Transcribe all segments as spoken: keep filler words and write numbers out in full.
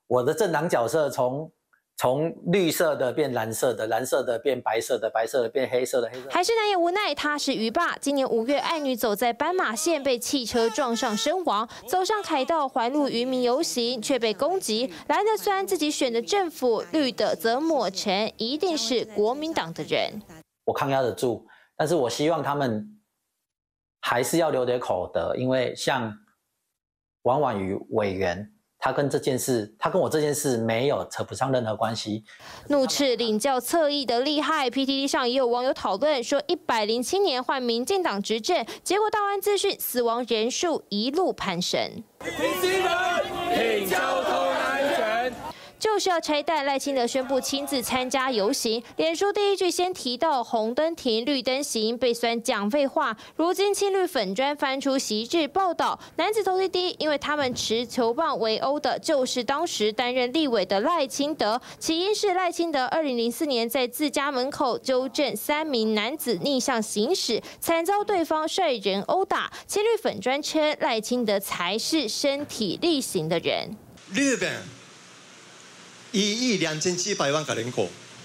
我的政党角色从。从绿色的变蓝色的，蓝色的变白色的，白色的变黑色的，黑色的还是难掩无奈，他是鱼爸。今年五月，爱女走在斑马线被汽车撞上身亡，走上凯道环路渔民游行却被攻击。蓝的虽然自己选的政府，绿的则抹成一定是国民党的人。 我抗压得住，但是我希望他们还是要留点口德，因为像王婉瑜委员。他跟这件事，他跟我这件事没有扯不上任何关系。 怒斥领教侧翼的厉害 ，P T T 上也有网友讨论说，一百零七年换民进党执政，结果道安资讯死亡人数一路攀升。 挺新人，挺交通安全。 就是要拆弹，赖清德宣布亲自参加游行。脸书第一句先提到红灯停，绿灯行，被酸讲废话。如今青绿粉专翻出昔日报道，男子投递低，因为他们持球棒围殴的就是当时担任立委的赖清德。起因是赖清德二零零四年在自家门口纠正三名男子逆向行驶，惨遭对方率人殴打。青绿粉专称赖清德才是身体力行的人。 日本。一亿两千七百万个人口，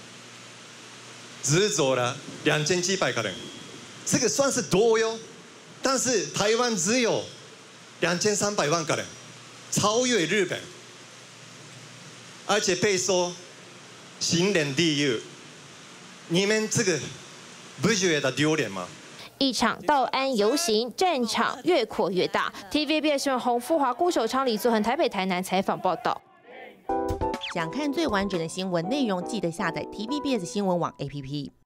只走了两千七百个人，这个算是多哟。但是台湾只有两千三百万个人，超越日本，而且被说行人第一。你们这个不觉得丢脸吗？ 一场道安游行战场越扩越大。T V B S 新闻洪富华、顾守昌、李作恒台北、台南采访报道。 想看最完整的新闻内容，记得下载 T V B S 新闻网 A P P。